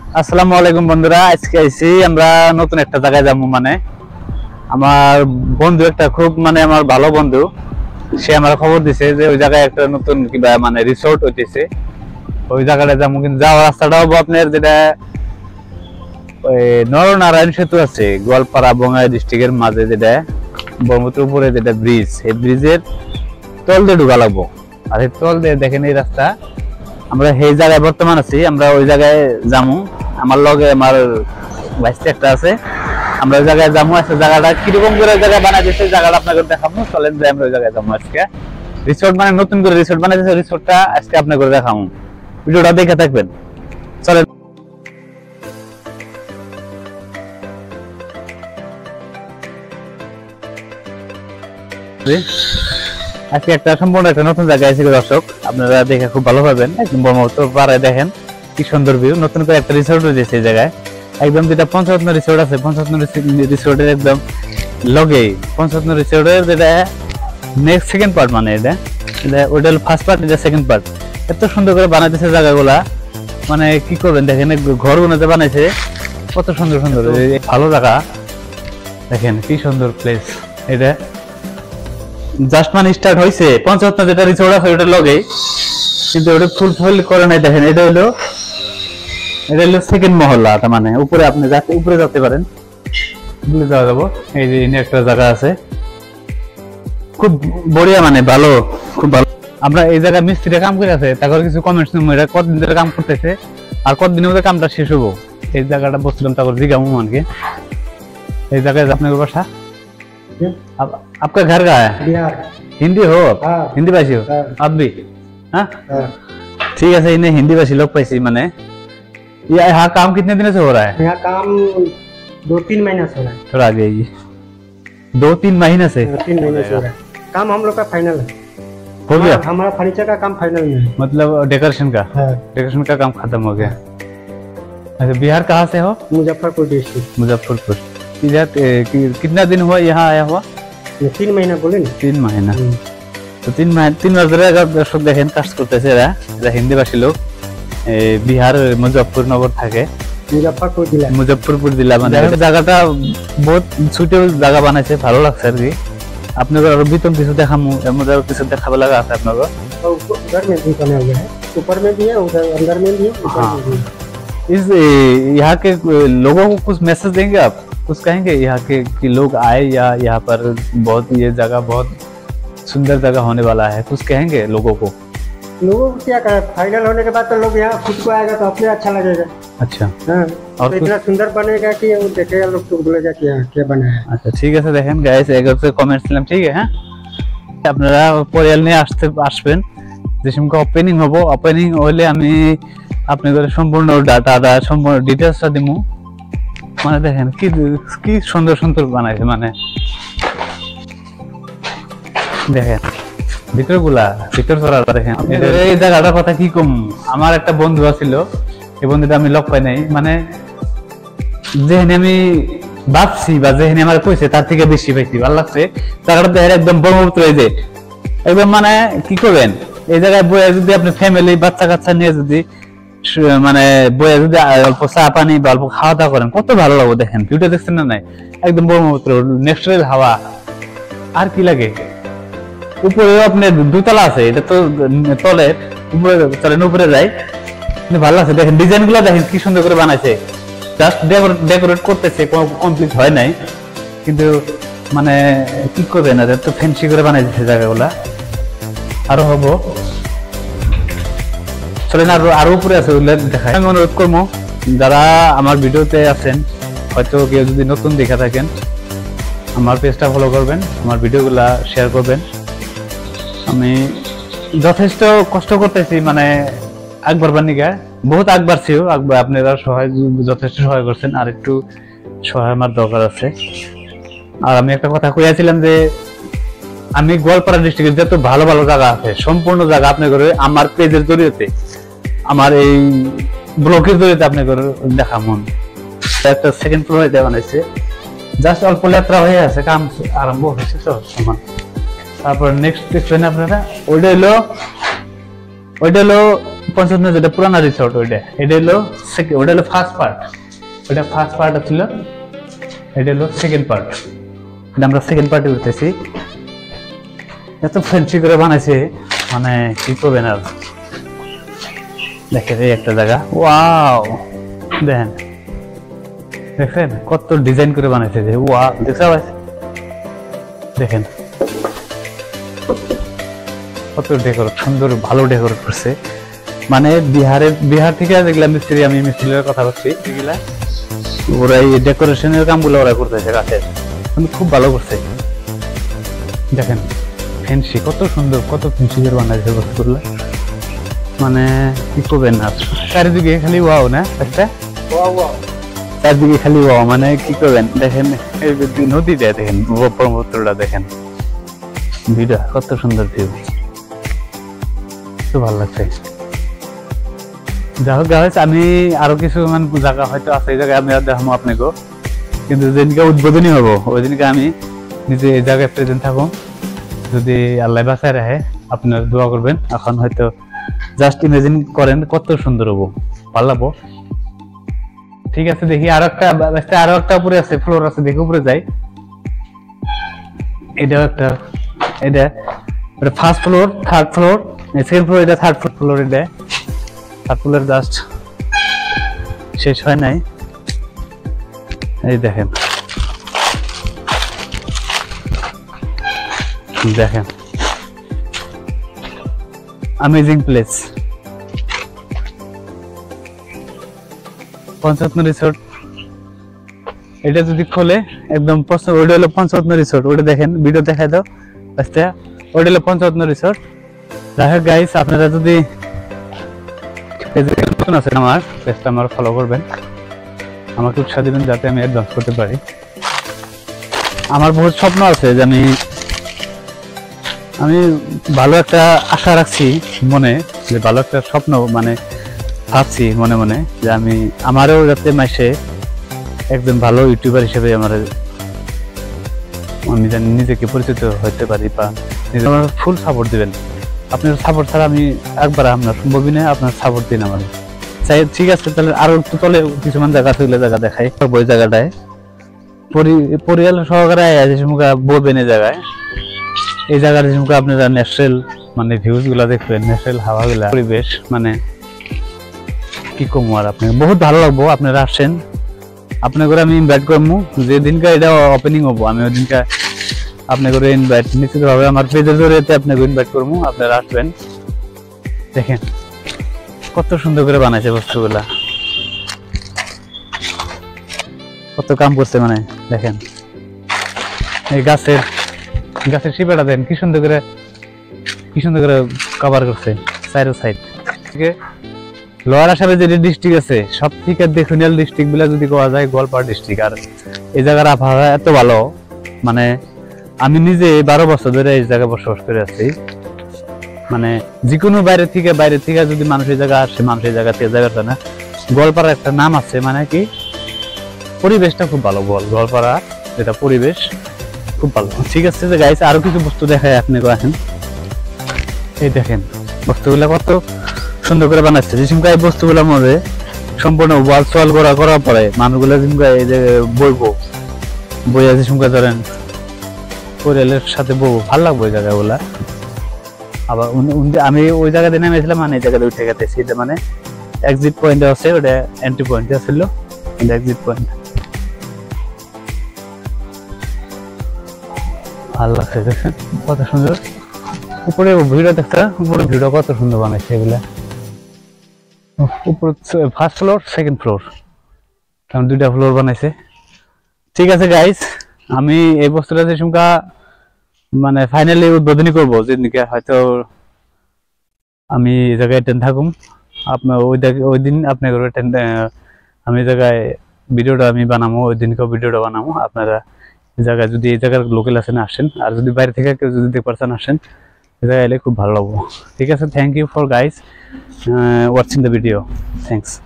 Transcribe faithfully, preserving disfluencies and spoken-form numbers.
আসসালামু আলাইকুম বন্ধুরা, আজকে আইছি আমরা নতুন একটা জায়গায় যাবো। মানে আমার বন্ধু একটা খুব মানে আমার ভালো বন্ধু, সে আমার খবর দিছে যে ওই জায়গায় একটা নতুন কিবা মানে রিসোর্ট হইতেছে, ওই জায়গাটা যাবো। কিন্তু যাওয়ার রাস্তাটা হবো আপনার যেটা ওই নরনারায়ণ সেতু আছে গোয়ালপাড়া বঙ্গাই ডিস্ট্রিক্টের মাঝে, যেটা ব্রহ্মপুত্র উপরে যেটা ব্রিজ, এই ব্রিজের তল দিয়ে ঢুকা লাগবো। আর এই তল দিয়ে দেখেন এই রাস্তা, আমরা সেই জায়গায় বর্তমান আছি, আমরা ওই জায়গায় যাবো। আমার লগে আমার ভাইস্তে একটা আছে, আমরা ওই জায়গায় যাবো। আজকে জায়গাটা কিরকম করে জায়গা বানাইছে জায়গাটা আপনাকে দেখাবো। চলেন যাই আমরা ওই জায়গায় যাবো। আজকে রিসোর্ট মানে নতুন করে রিসোর্ট বানাইছে, রিসোর্টটা আজকে আপনাকে দেখাবো, ভিডিওটা দেখে থাকবেন। চলেন। আজকে একটা সম্পূর্ণ একটা নতুন জায়গায় আছে দর্শক, আপনারা দেখে খুব ভালো পাবেন। একদম ব্রহ্মপুত্র পাড়ে দেখেন কি সুন্দর ভিউ। নতুন করে একটা রিসোর্ট হয়েছে এই জায়গায়, একদম যেটা পঞ্চরত্ন রিসোর্ট আছে, পঞ্চরত্ন রিসোর্টের একদম লগে পঞ্চরত্ন রিসোর্টের যেটা নেক্সট সেকেন্ড পার্ট, মানে এটা এটা ওটা হলো ফার্স্ট পার্ট, এটা সেকেন্ড পার্ট। এত সুন্দর করে বানাইতেছে জায়গাগুলা, মানে কি করবেন দেখেন, ঘর গুলোতে বানাইছে কত সুন্দর সুন্দর, ভালো জায়গা দেখেন কি সুন্দর প্লেস। এটা জাস্ট মানে স্টার্ট হয়েছে পঞ্চায়েত যেটা রিসোর্ট আছে ওটার লগে, কিন্তু ওটা ফুলফিল করে নাই। দেখেন এটা হলো এটা হলো সেকেন্ড মহল্লা, তার মানে উপরে আপনি যাতে উপরে যেতে পারেন, উপরে যাওয়া যাবো। এই যে একটা জায়গা আছে খুব বড়িয়া, মানে ভালো, খুব ভালো। আমরা এই জায়গায় মিস্ত্রিরা কাম করে আছে, তারপর কিছু কমেন্টস এরা কতদিন ধরে কাম করতেছে আর কতদিনের মধ্যে কামটা শেষ হবো। এই জায়গাটা বসছিলাম, তারপর জিগামু মানকে এই জায়গায় আপনার বাসা। आप, आपका घर कहाँ है? बिहार। हिंदी हो? हाँ। हिंदी भाषी हो? हाँ। आप भी? हाँ? हाँ। ठीक है, सही नहीं हिंदी भाषी लोग पैसे मने। ये यहाँ काम कितने दिनों से हो रहा है? यहाँ काम दो तीन महीना से हो रहा है। थोड़ा आगे आइए। दो तीन महीने से? दो तीन महीने से हो रहा है। काम हम लोग का फाइनल है, हो गया? हमारा फर्नीचर का काम फाइनल में है। मतलब डेकोरेशन का? हाँ। डेकोरेशन का काम खत्म हो गया। अच्छा, बिहार कहाँ से हो? मुजफ्फरपुर डिस्ट्रिक्ट। मुजफ्फरपुर। इधर कितना दिन हुआ यहाँ आया हुआ? ये तीन महीना बोले ना। तीन महीना। तो तीन महीने तीन मास ধরে দর্শক দেখেন কাজ করতেছে এরা, এরা হিন্দি ভাষী লোক, বিহার মুজফ্ফরনগর থাকে, मुजफ्फरपुर जिला। মুজফ্ফরপুর জেলা। মানে জায়গাটা বহুত সুইটেবল জায়গা বানাইছে, ভালো লাগছে আর কি। আপনাদের আরো বিতম কিছু দেখামু, এর মধ্যে আরো কিছু দেখাবে লাগা আছে আপনাদের। उधर में भी बना हुआ है, ऊपर में भी है, उधर अंदर में भी है, ऊपर में भी है। इस यहाँ के लोगों को कुछ मैसेज देंगे आप, कुछ कहेंगे यहाँ के कि लोग आए या यहाँ पर बहुत ये जगह बहुत सुंदर जगह होने वाला है, कुछ कहेंगे लोगों को? लोगों को क्या करें, फाइनल होने के बाद तो लोग यहाँ खुद को आएगा तो अपने अच्छा लगेगा। अच्छा। हाँ। और तो इतना सुंदर बनेगा कि वो देखेगा लोग तो बोलेगा कि यहाँ क्या बना है। আচ্ছা ঠিক আছে, দেখেন গাইস এগারো থেকে কমেন্টস দিলাম, ঠিক আছে। হ্যাঁ, আপনারা পরিয়াল নিয়ে আসতে আসবেন, যে সময় ওপেনিং হবো, ওপেনিং হলে আমি আপনাদের সম্পূর্ণ ডাটা দা সম্পূর্ণ ডিটেইলসটা দিমু। মানে দেখেন কি কি সুন্দর সুন্দর বানাইছে, মানে দেখেন ভিতরগুলা, ভিতর চড়াটা দেখেন। এই জায়গাটার কথা কি কম, আমার একটা বন্ধু আছিল, এই বন্ধুটা আমি লক পাই নাই, মানে যেখানে আমি ভাবছি বা যেখানে আমার কইছে তার থেকে বেশি পাইছি, ভালো লাগছে জায়গাটা। দেখেন একদম ব্রহ্মপুত্র, এই যে একদম মানে কি করবেন এই জায়গায় বয়ে যদি আপনি ফ্যামিলি বাচ্চা কাচ্চা নিয়ে যদি মানে বয়ে যদি অল্প চা পানি বা অল্প খাওয়া দাওয়া করেন, কত ভালো লাগবে। দেখেন ভিউটা দেখছেন না নাই, একদম ব্রহ্মপুত্র ন্যাচারাল হাওয়া, আর কি লাগে। উপরে আপনার দুতলা আছে, এটা তো তলের, উপরে চলেন উপরে যাই, ভালো লাগছে। দেখেন ডিজাইন গুলা দেখেন কি সুন্দর করে বানাইছে, জাস্ট ডেকোরেট করতেছে, কমপ্লিট হয় নাই, কিন্তু মানে কি করবে না, তো ফ্যান্সি করে বানাইছে জায়গাগুলা। আরো হবো, চলেন আরো আরো উপরে আছে দেখায়। আমি অনুরোধ করবো যারা আমার ভিডিওতে আছেন, হয়তো কেউ যদি নতুন দেখে থাকেন, আমার পেজটা ফলো করবেন, আমার ভিডিওগুলা শেয়ার করবেন। আমি যথেষ্ট কষ্ট করতেছি, মানে একবার বানিকা বহুত একবার ছিল, একবার আপনারা সহায় যথেষ্ট সহায় করছেন, আর একটু সহায় আমার দরকার আছে। আর আমি একটা কথা কইয়াছিলাম যে আমি গোয়ালপাড়া ডিস্ট্রিক্টের যত ভালো ভালো জায়গা আছে, সম্পূর্ণ জায়গা আপনি করে আমার পেজের জরিয়েতে, আমার এই ব্লগের জরিয়েতে আপনি করে দেখা মন। একটা সেকেন্ড ফ্লোর এটা বানাইছে, জাস্ট অল্প লেত্রা হয়ে আছে, কাম আরম্ভ হয়েছে তো সমান। তারপর নেক্সট দেখবেন আপনারা, ওইটা হলো ওইটা হলো পঞ্চান্ন যেটা পুরানা রিসোর্ট ওইটা, এটা হলো ওটা হলো ফার্স্ট পার্ট, ওটা ফার্স্ট পার্ট ছিল, এটা হলো সেকেন্ড পার্ট। এটা আমরা সেকেন্ড পার্টে উঠতেছি। এত ফ্যান্সি করে বানাইছে মানে কি করবেন আর। দেখেন এই একটা জায়গা, ওয়াও দেখেন দেখেন কত ডিজাইন করে বানাইছে যে, ওয়া দেখছো দেখেন কত ডেকোরেট, সুন্দর ভালো ডেকোরেট করছে। মানে বিহারের বিহার থেকে যেগুলা মিস্ত্রি, আমি মিস্ত্রির কথা বলছি, এগুলা ওরা এই ডেকোরেশনের কামগুলো ওরা করতেছে গাছের, কিন্তু খুব ভালো করছে। দেখেন ফেন্সি কত সুন্দর, কত ফেন্সি করে বানাইছে বস্তুগুলো, মানে কি করবেন না। চারিদিকে খালি ওয়াও না একটা, চারদিকে খালি ওয়াও, মানে কি করবেন। দেখেন এই নদীটা দেখেন, ব্রহ্মপুত্রটা দেখেন, ভিউটা কত সুন্দর ভিউ, খুব ভালো লাগছে। যাই হোক গাইস, আমি আরো কিছু মানে জায়গা হয়তো আছে এই জায়গায় আমি দেখাবো আপনাকে, কিন্তু যেদিনকে উদ্বোধনী হবো ওই দিনকে আমি নিজে এই জায়গায় প্রেজেন্ট থাকবো। যদি আল্লাহ বাঁচায় রাখে আপনারা দোয়া করবেন। এখন হয়তো জাস্ট ইমাজিন করেন কত সুন্দর হবো, ভালো লাগবো। ঠিক আছে, দেখি আরো একটা আরো একটা উপরে আছে, ফ্লোর আছে, দেখি উপরে যাই। এটাও একটা, এটা first floor, third floor, second floor, এটা থার্ড ফ্লোর, এটা থার্ড ফ্লোর জাস্ট শেষ হয় নাই। এই দেখেন দেখেন অ্যামেজিং প্লেস, পঞ্চরত্ন রিসোর্ট। এটা যদি খোলে একদম ওইটা হলো পঞ্চরত্ন রিসোর্ট, ওইটা দেখেন, ভিডিও দেখাই দাও আস্তে, ওইটা হলো পঞ্চরত্ন রিসোর্ট। দেখেন গাইস, আপনারা যদি নতুন আছেন আমার পেজটা আমার ফলো করবেন, আমাকে উৎসাহ দিবেন যাতে আমি অ্যাডভান্স করতে পারি। আমার বহুত স্বপ্ন আছে যে আমি আমি ভালো একটা আশা রাখছি মনে, যে ভালো একটা স্বপ্ন মানে ভাবছি মনে মনে যে আমি আমারও যাতে মাসে একজন ভালো ইউটিউবার হিসেবে আমার আমি জানি নিজেকে পরিচিত হতে পারি, বা আমার ফুল সাপোর্ট দিবেন। আপনার সাপোর্ট ছাড়া আমি একবার আপনার সম্ভবই না, আপনার সাপোর্ট দিন আমার চাই। ঠিক আছে, তাহলে আরো একটু তলে কিছুমান জায়গা থাকলে জায়গা দেখাই। ওই জায়গাটায় পরিয়াল সহকারে বলবেন এই জায়গায়, এই জায়গার যেমন আপনারা ন্যাচারাল মানে ভিউজ গুলা দেখবেন, ন্যাচারাল হাওয়া গুলা, পরিবেশ মানে কি কম আর আপনাকে বহুত ভালো লাগবো। আপনারা আসেন, আপনাকে আমি ইনভাইট করবো, যেদিনকে এটা ওপেনিং হবো আমি ওই দিনকে আপনাকে ইনভাইট নিশ্চিত ভাবে আমার পেজের জরিয়ে আপনাকে ইনভাইট করবো, আপনারা আসবেন। দেখেন কত সুন্দর করে বানাইছে বস্তুগুলা, কত কাম করছে, মানে দেখেন এই গাছের গাছের শিপাটা দেন কি সুন্দর করে, কি সুন্দর করে কভার করছে চারো সাইড থেকে। লোয়ার আসামে যে ডিস্ট্রিক্ট আছে সব থেকে দেখুনিয়াল ডিস্ট্রিক্ট গুলা যদি কোয়া যায় গোয়ালপাড়া ডিস্ট্রিক্ট। আর এই জায়গার আবহাওয়া এত ভালো, মানে আমি নিজে বারো বছর ধরে এই জায়গায় বসবাস করে আছি। মানে যে কোনো বাইরে থেকে বাইরে থেকে যদি মানুষ এই জায়গা আসে, মানুষ এই জায়গা থেকে জায়গাটা না, গোয়ালপাড়ার একটা নাম আছে, মানে কি পরিবেশটা খুব ভালো। গোয়াল গোয়ালপাড়া যেটা পরিবেশ খুব ভালো। ঠিক আছে যে গাইস, আরো কিছু বস্তু দেখায় আপনি দেখেন, এই দেখেন বস্তুগুলা কত সুন্দর করে বানাচ্ছে। যে সিমকা এই বস্তুগুলোর মধ্যে সম্পূর্ণ ওয়াল সোয়াল করা করার পরে মানুষগুলো সিমকা এই যে বইবো, বইয়া যে সিমকা ধরেন পরিয়ালের সাথে বউ ভালো লাগবে ওই জায়গাগুলা। আবার আমি ওই জায়গাতে নেমেছিলাম, মানে এই জায়গাতে উঠে গেছে, সেটা মানে এক্সিট পয়েন্ট আছে, ওটা এন্ট্রি পয়েন্ট ছিল, এক্সিট পয়েন্ট। ভালো লাগছে দেখেন কত সুন্দর। উপরে ভিডিও দেখতে, উপরে ভিডিও কত সুন্দর বানাইছে এগুলা। উপরে ফার্স্ট ফ্লোর, সেকেন্ড ফ্লোর, কারণ দুইটা ফ্লোর বানাইছে। ঠিক আছে গাইস, আমি এই বস্তুটা যে সংখ্যা মানে ফাইনালি উদ্বোধনী করবো, যেদিনকে হয়তো আমি এই জায়গায় টেন থাকুম, আপনার ওই ওই দিন আপনার আমি এই জায়গায় ভিডিওটা আমি বানাবো, ওই দিনকেও ভিডিওটা বানাবো। আপনারা এই জায়গায় যদি এই জায়গার লোকাল আছেন আসেন, আর যদি বাইরে থেকে কেউ যদি দেখতে পারছেন আসেন, এই জায়গায় এলে খুব ভালো লাগবো। ঠিক আছে, thank you for guys watching the video, thanks.